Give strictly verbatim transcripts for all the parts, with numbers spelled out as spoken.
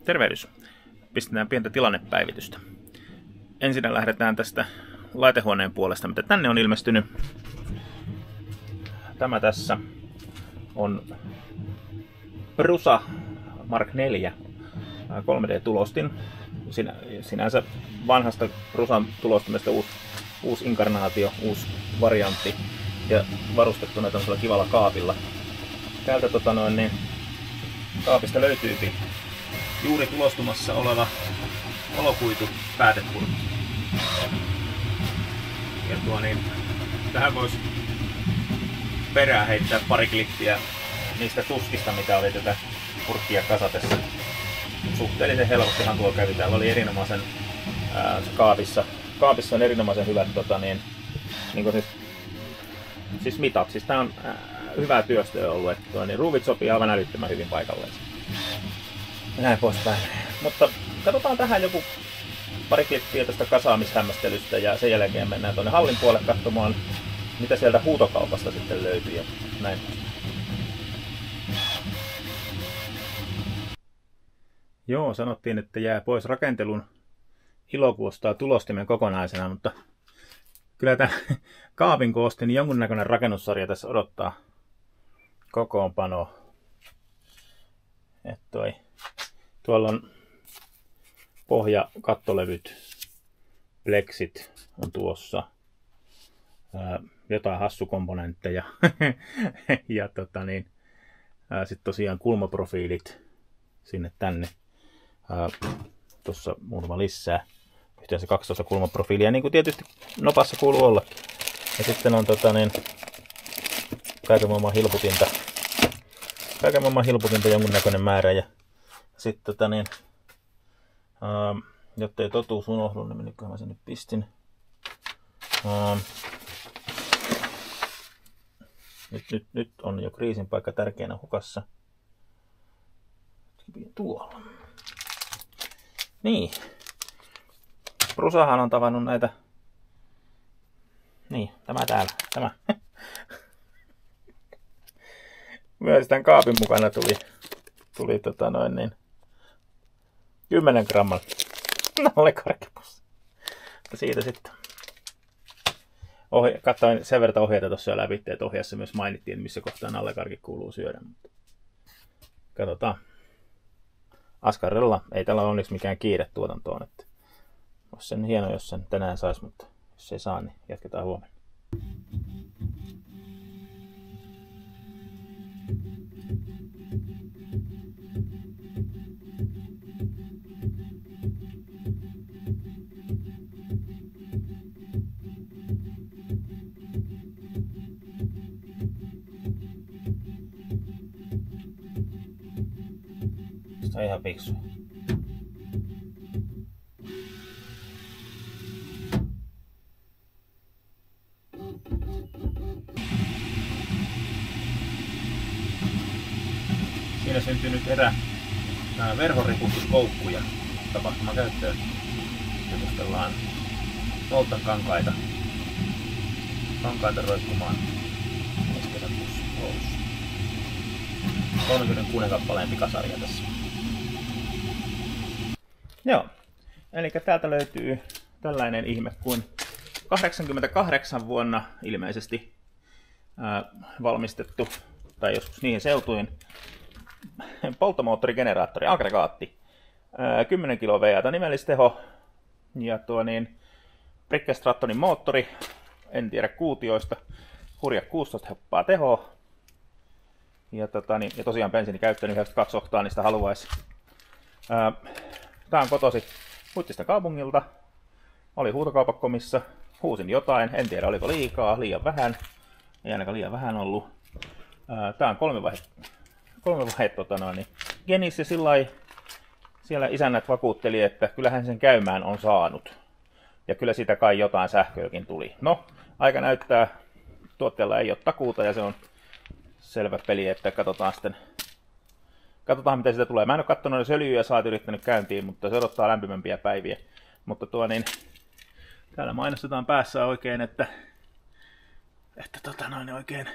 Tervehdys. Pistetään pientä tilannepäivitystä. Ensin lähdetään tästä laitehuoneen puolesta, mitä tänne on ilmestynyt. Tämä tässä on Prusa Mark neljä kolme D-tulostin. Sinä, sinänsä vanhasta Prusan tulostimesta uusi, uusi inkarnaatio, uusi variantti ja varustettuna tämmöisellä kivalla kaapilla. Täältä tota noin, niin, kaapista löytyy juuri tulostumassa oleva valokuitu päätepurkki. Ja tuo, niin, tähän voisi perään heittää pari klippiä niistä tuskista, mitä oli tätä purkkia kasatessa. Suhteellisen helpostihan tuo kävi. Täällä oli erinomaisen ää, kaapissa. Kaapissa on erinomaisen hyvät tota, niin, niin siis, siis mitat. Siis tää on ää, hyvää työstöä ollut. Että tuo, niin, ruuvit sopii aivan älyttömän hyvin paikalleen. Ja näin poispäin. Mutta katsotaan tähän joku pari klippiä tästä kasaamishämmästelystä ja sen jälkeen mennään tuonne hallin puolelle katsomaan, mitä sieltä huutokaupasta sitten löytyy ja näin. Joo, sanottiin, että jää pois rakentelun ilokuostaa tulostimen kokonaisena, mutta kyllä tämä kaapin koosti, niin jonkunnäköinen rakennussarja tässä odottaa kokoonpanoa. Että toi, tuolla on pohjakattolevyt, pleksit on tuossa, ää, jotain hassukomponentteja ja tota niin, sitten tosiaan kulmaprofiilit sinne tänne. Tuossa muutama lisää. Yhteensä kaksitoista kulmaprofiilia, niin kuin tietysti nopassa kuuluu ollakin. Ja sitten on tota niin, kaiken maailman hilputinta. Kaiken maailman hilputinta jonkunnäköinen määrä. Ja sitten tota niin, ää, jotta ei totuus unohdu, niin minneköhän mä sinne pistin. Ää, nyt, nyt, nyt on jo kriisin paikka tärkeänä hukassa. Tuolla. Niin. Prusahan on tavannut näitä. Niin, tämä täällä. Tämä. Myös tämän kaapin mukana tuli, tuli tota noin niin, kymmenen gramman nallekarkkipussi. Siitä sitten. Ohje, katsoin sen verran ohjeita tuossa jo läpi, että ohjeessa myös mainittiin, missä kohtaa nallekarkki kuuluu syödä. Mutta katsotaan. Askarrella ei tällä ole onneksi mikään kiire tuotantoon. Että olisi sen hieno, jos sen tänään saisi, mutta jos ei saa, niin jatketaan huomenna. Se on ihan fiksu. Siinä syntyy nyt erä verhonripustuskoukkuja tapahtumakäyttöön. Jutustellaan Voltan kankaita, kankaita roikkumaan kesäkuussa Oulussa. kolmekymmentäkuusi kappaleen pikasarja tässä. Joo, eli täältä löytyy tällainen ihme kuin kahdeksankymmentäkahdeksan vuonna ilmeisesti ää, valmistettu, tai joskus niihin seutuin, polttomoottorigeneraattori, aggregaatti, ää, kymmenen kilowaattia nimellisteho, ja tuo niin, Bricke Strattonin moottori, en tiedä kuutioista, hurja kuusitoista heppaa tehoa, ja, tota, niin, ja tosiaan bensiinikäyttöön yhdeksänkymmentäkaksi oktaanista haluaisi. Ää, Tää on kotosi Huittisten kaupungilta. Oli huutokaupakomissa. Huusin jotain. En tiedä oliko liikaa, liian vähän. Ei ainakaan liian vähän ollut. Tää on kolme vaihe, kolme vaihe tota noin, genis ja sillai, siellä isännät vakuutteli, että kyllähän sen käymään on saanut. Ja kyllä siitä kai jotain sähköäkin tuli. No, aika näyttää. Tuotteella ei ole takuuta ja se on selvä peli, että katsotaan sitten. Katsotaan, mitä siitä tulee. Mä en ole katsonut edes öljyä ja saat yrittänyt käyntiin, mutta se odottaa lämpimämpiä päiviä. Mutta tuo niin, täällä mainostetaan päässä oikein, että, että tota noin oikein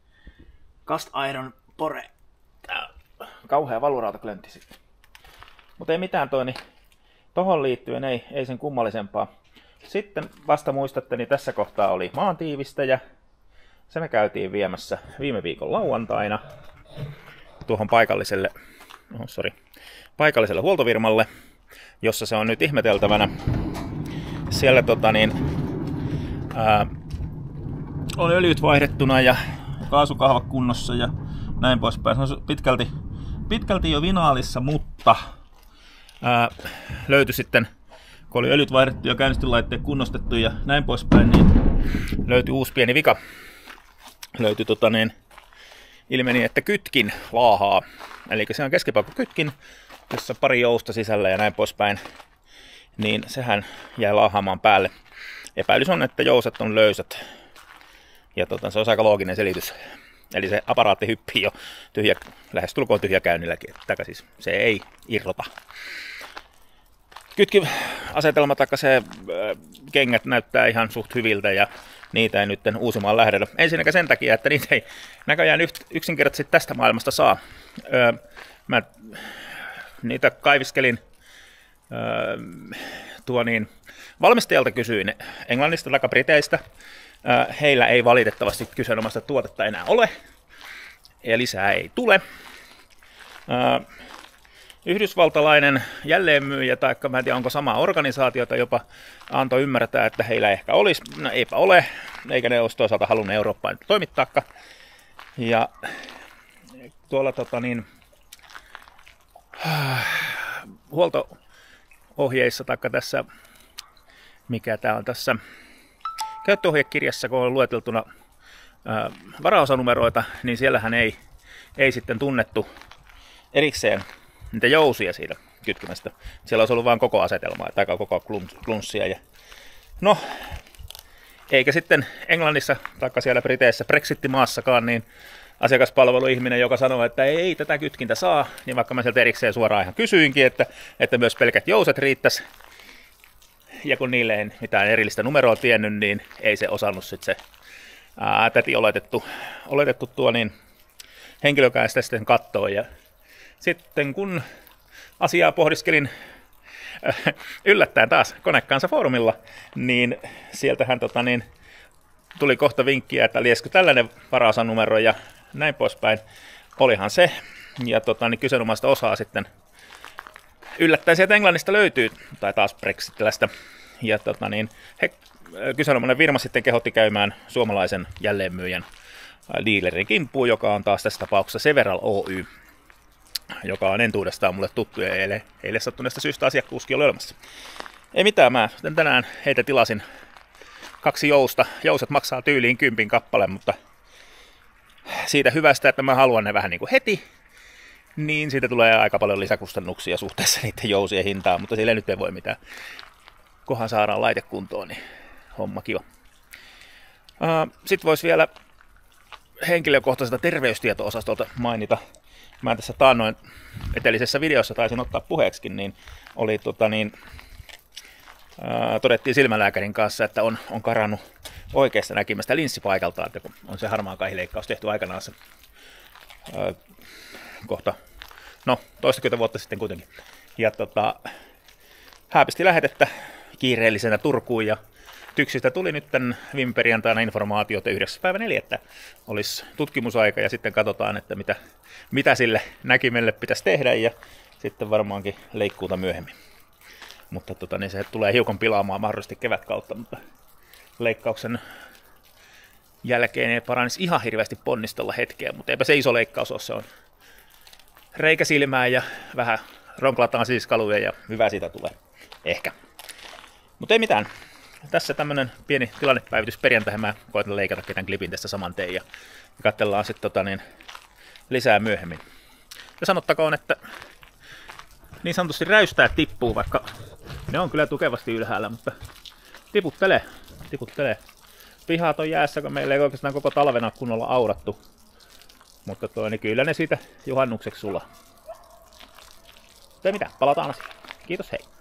cast iron pore. Tää on kauhea valurauta klöntti sitten. Mutta ei mitään toi, niin tohon liittyen ei, ei sen kummallisempaa. Sitten vasta muistatte, niin tässä kohtaa oli maantiivistäjä. Se me käytiin viemässä viime viikon lauantaina tuohon paikalliselle, oh, sorry, paikalliselle huoltovirmalle, jossa se on nyt ihmeteltävänä. Siellä tota niin, ää, on öljyt vaihdettuna ja kaasukahva kunnossa ja näin poispäin. Se on pitkälti, pitkälti jo vinaalissa, mutta ää, löytyi sitten, kun oli öljyt vaihdettu ja käynnistinlaitteet kunnostettu ja näin poispäin, niin löytyi uusi pieni vika. Löytyi tota niin, ilmeni, että kytkin laahaa. Eli se on keskipaikka kytkin, jossa on pari jousta sisällä ja näin poispäin. Niin sehän jäi laahaamaan päälle. Epäilys on, että jouset on löysät. Ja tota, se on aika looginen selitys. Eli se aparaatti hyppii jo tyhjä, lähestulkoon tyhjäkäynnilläkin. Taka siis se ei irrota. Kytkiasetelma tai se äh, kengät näyttää ihan suht hyviltä ja niitä ei nyt uusimaan lähdetä. Ensinnäkin sen takia, että niitä ei näköjään yksinkertaisesti tästä maailmasta saa. Öö, mä niitä kaiviskelin öö, tuo niin, valmistajalta kysyin Englannista tai Briteistä. Öö, heillä ei valitettavasti kyseenomaista tuotetta enää ole. Ja lisää ei tule. Öö, Yhdysvaltalainen jälleenmyyjä, tai mä en tiedä onko sama organisaatio, tai jopa antoi ymmärtää, että heillä ehkä olisi. No eipä ole, eikä ne olisi toisaalta halunnut Eurooppaan toimittaakaan. Ja tuolla tota niin, huolto-ohjeissa, tai tässä, mikä tää on tässä käyttöohjekirjassa, kun on lueteltuna ää, varaosanumeroita, niin siellähän ei, ei sitten tunnettu erikseen niitä jousia siitä kytkimästä. Siellä olisi ollut vain koko asetelmaa, tai koko klunssia. Ja no, eikä sitten Englannissa, taikka siellä Briteissä, Brexit-maassakaan, niin asiakaspalveluihminen, joka sanoo, että ei tätä kytkintä saa, niin vaikka mä sieltä erikseen suoraan ihan kysyinkin, että, että myös pelkät jouset riittäisi, ja kun niille ei mitään erillistä numeroa tiennyt, niin ei se osannut sitten se ää, täti oletettu, oletettu tuo niin, henkilökään sitä sitten kattoo. Ja sitten kun asiaa pohdiskelin äh, yllättäen taas Konekansa foorumilla, niin sieltähän tota, niin, tuli kohta vinkkiä, että lieskö tällainen varaosanumero ja näin poispäin. Olihan se, ja tota, niin kyseenomaista osaa sitten yllättäen sieltä Englannista löytyy, tai taas Brexitilästä. Ja tota, niin, he, kyseenomainen firma sitten kehotti käymään suomalaisen jälleenmyyjän dealerin kimppuun, joka on taas tässä tapauksessa Several Oy, joka on entuudestaan mulle tuttu ja eilen, eilen sattuneesta syystä asiakkuuskin oli olemassa. Ei mitään, mä tänään heitä tilasin kaksi jousta. Jouset maksaa tyyliin kympin kappale, mutta siitä hyvästä, että mä haluan ne vähän niin kuin heti, niin siitä tulee aika paljon lisäkustannuksia suhteessa niiden jousien hintaan, mutta sille nyt ei voi mitään. Kohan saadaan laite kuntoon, niin homma kiva. Sitten voisi vielä henkilökohtaisesta terveystieto-osastolta mainita. Mä tässä taannoin etelisessä videossa taisin ottaa puheeksikin, niin oli tota niin, ää, todettiin silmälääkärin kanssa, että on, on karannut oikeasta näkymästä linssipaikalta, että kun on se harmaa kaihileikkaus tehty aikanaan se, ää, kohta, no toistakymmentä vuotta sitten kuitenkin. Ja tota, hääpisti lähetettä kiireellisenä Turkuun ja Tyksistä tuli nyt tämän viime perjantaina informaatio, että yhdeksäs päivä neljättä olisi tutkimusaika ja sitten katsotaan, että mitä, mitä sille näkimelle pitäisi tehdä ja sitten varmaankin leikkuuta myöhemmin. Mutta tota, niin se tulee hiukan pilaamaan mahdollisesti kevätkautta, mutta leikkauksen jälkeen ei paranisi ihan hirveästi ponnistella hetkeä, mutta eipä se iso leikkaus ole, se on reikä silmään ja vähän ronklataan siiskaluja ja hyvä siitä tulee, ehkä. Mutta ei mitään. Tässä tämmönen pieni tilannepäivitys perjantaihin. Mä koitan leikata ketään klipin tästä saman tein ja katsellaan sitten tota niin, lisää myöhemmin. Ja sanottakoon, että niin sanotusti räystää tippuu, vaikka ne on kyllä tukevasti ylhäällä, mutta tiputtelee, tiputtelee. Pihat on jäässä, kun meillä ei oikeastaan koko talvena kunnolla aurattu. Mutta toi, niin kyllä ne siitä juhannukseksi sulaa. Ei mitään, palataan asiaan. Kiitos, hei!